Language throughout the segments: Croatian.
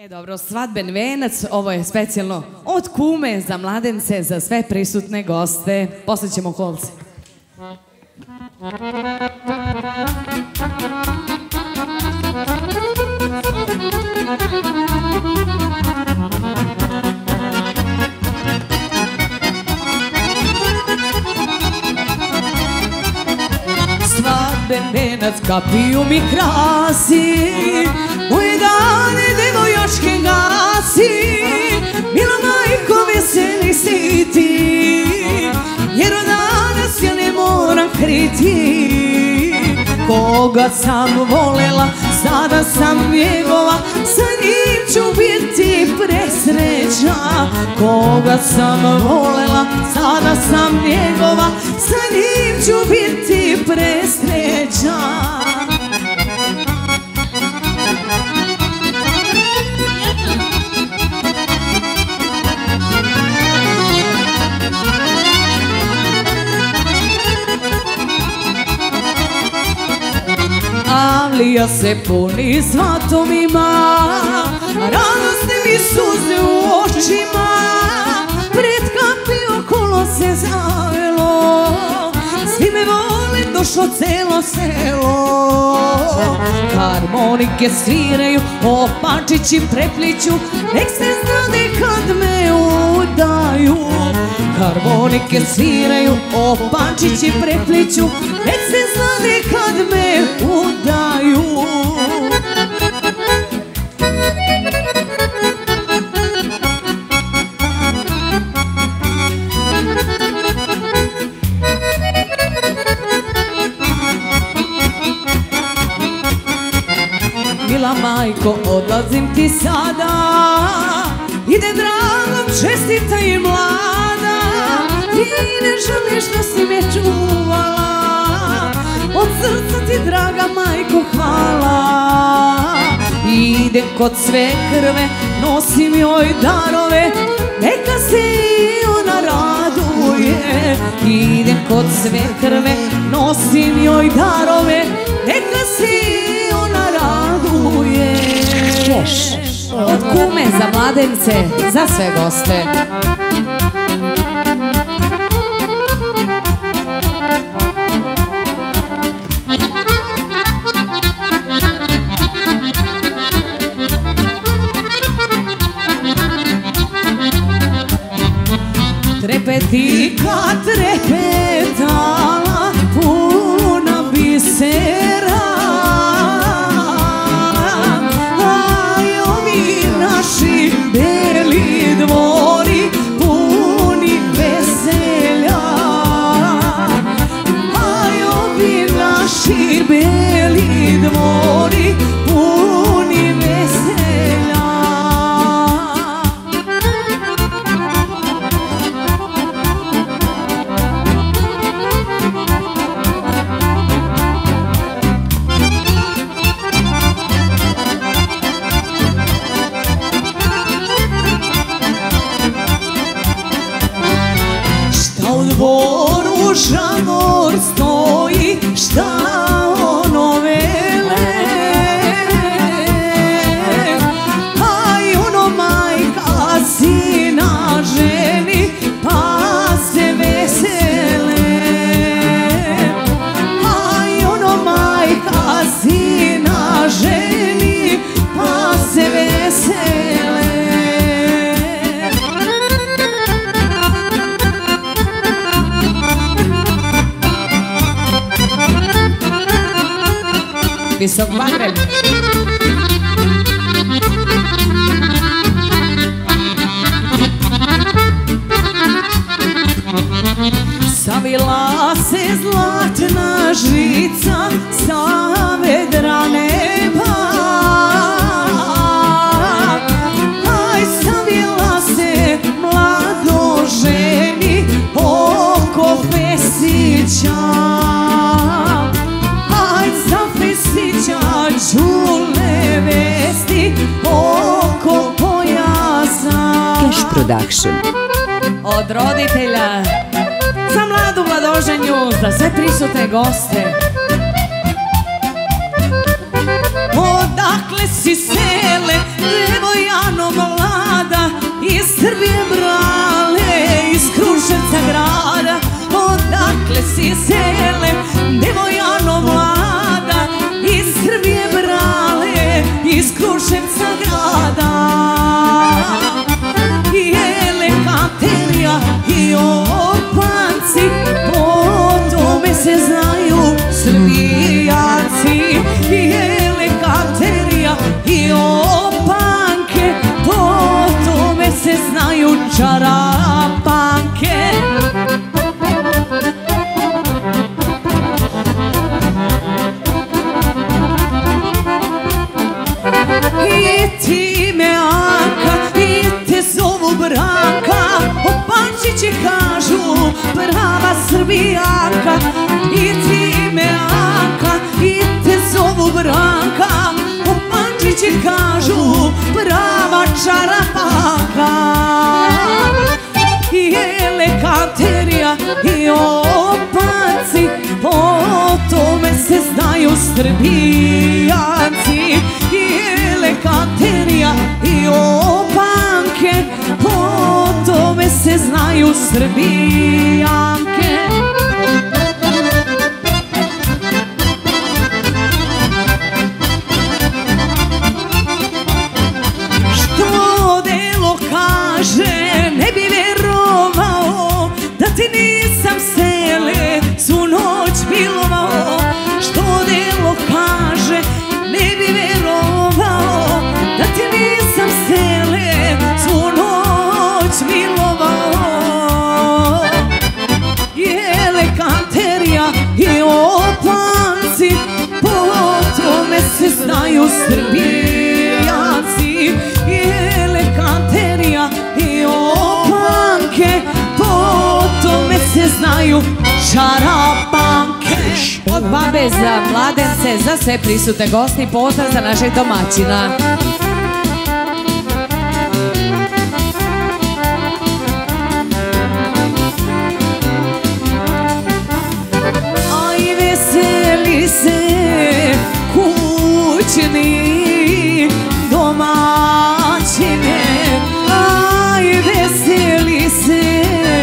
Dobro, svadben venac, ovo je specijalno od kume za mladence, za sve prisutne goste. Posle ćemo kolce. Svadben venac kapiju mi krasi, moje dane devojačke gasi, mila majko veseli si ti, jer od danas ja ne moram kriti. Koga sam volela, sada sam njegova, sa njim ću biti presrećna. Koga sam volela, sada sam njegova, sa njim ću biti presrećna. Alija se puni svatovima, radosne mi suze u očima, pred kapi okolo se zavelo, svi me vole, došlo celo selo. Harmonike sviraju, opačići prepliću, nek se znade kad me udaju. Harmonike sviraju, opačići prepliću, nek se znade kad me udaju. Mila majko, odlazim ti sada, ide dragom, čestita i mlada, ti ne želiš da si me čuvala, od srca ti draga majko hvala. Idem kod svekrve, nosim joj darove, neka se i ona raduje. Idem kod svekrve, nosim joj darove, neka se i ona raduje. Od kume za mladence, za sve goste. Trepetika trepetala, puna bisera, aj ovi naši beli dvori, puni veselja. Aj ovi naši beli dvori, puni veselja. Dvoru žamor stoji, šta ono vele, aj ono majka sina ženi, pa se vesele. Aj ono majka sina ženi, pa se vesele. Visok Magreb. Savila se zlatna žica sa vedra neba, aj savila se mlado ženi oko Pesića. Čule vesti oko pojasa. Cash Production. Od roditelja za mladu mladoženju, za sve prisutne goste. Odakle si sele, devojaka? znaju Srbijanci, i Elekaterija i opanke, po tome se znaju Srbijanke. Što delo kaže, ne bi verovao da ti nisam sele svu noć milovao. Što delo kaže, ne bi verovao da ti nisam sele svu noć milovao. Elekaterija i opanci, po tome se znaju Srbijanci. Elekaterija i opanke, po tome se znaju Čarapanke. Od babe za mladence, za sve prisutne gosti, pozdrav za našeg domaćina. Aj veseli se kućni domaćine, aj veseli se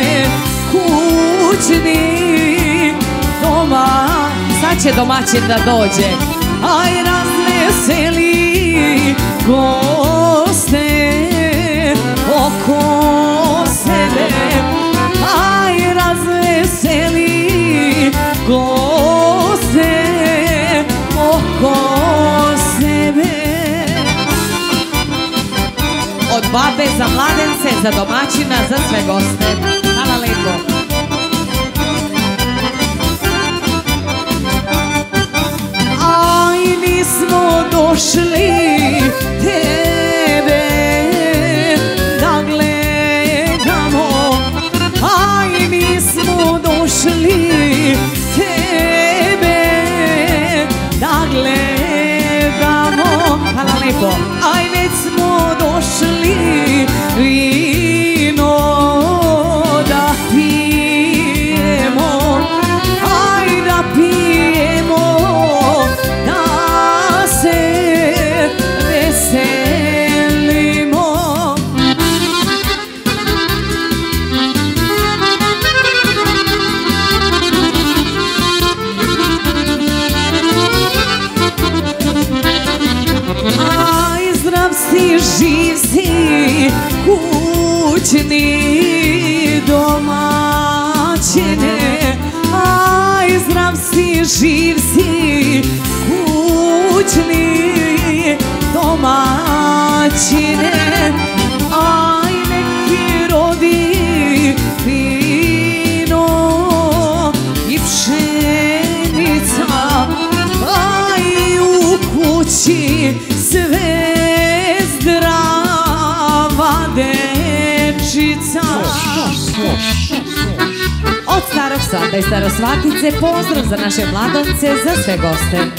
kućni domaćine. Sad će domaćin da dođe. Aj razveseli goste oko sebe, aj razveseli goste oko sebe. Od babe za mladence, za domaćina, za sve goste. Hvala lepo. Aj nismo došli tebe da gledamo, aj nismo došli tebe da gledamo. Hvala lepo. Aj već smo došli vino da pijemo, aj da pijemo, da se veselimo. Aj zdrav si, živ si, kućni domaćine, aj zdrav si, živ si, kućni domaćine, aj nek ti rodi vino i pšenica, aj u kući sve zdrava dečica. Od starog svata i starosvatice, pozdrav za naše mladance, za sve goste.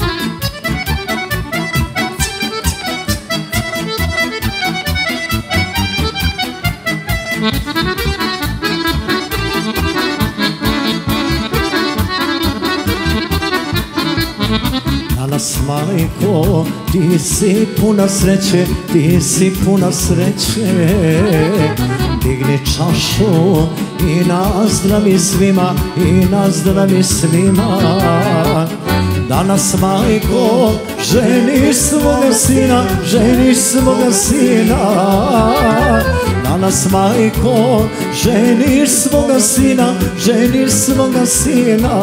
Danas, majko, ti si puna sreće, ti si puna sreće. Digni čašu i nazdravi svima, i nazdravi svima. Danas, majko, ženi svoga sina, ženi svoga sina. Danas, majko, ženi svoga sina, ženi svoga sina.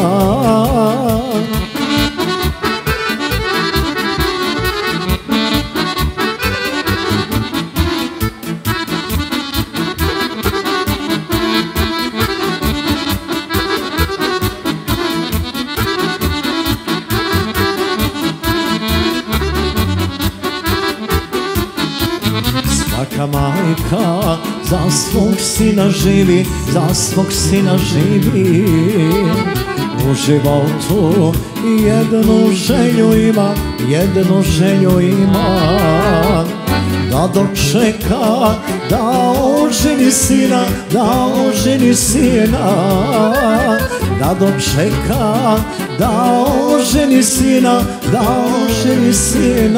Svaka majka za svog sina živi, za svog sina živi. U životu jednu želju ima, jednu želju ima. Da dočeka, da oženi sina, da oženi sina. Da dočeka, dao ženi sina, dao ženi sina.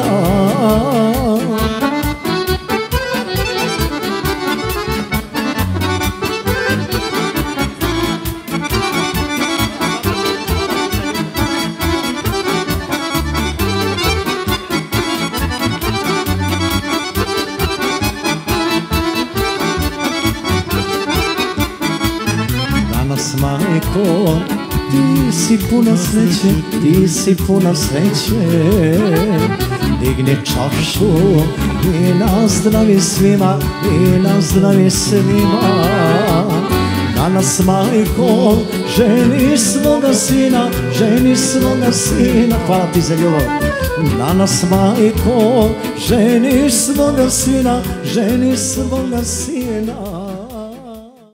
Danas, majko, ti si puna sreće, ti si puna sreće. Digni čašu i nazdravi svima, i nazdravi svima. Danas, majko, ženi svoga sina, ženi svoga sina. Hvala ti za ljubav. Danas, majko, ženi svoga sina, ženi svoga sina.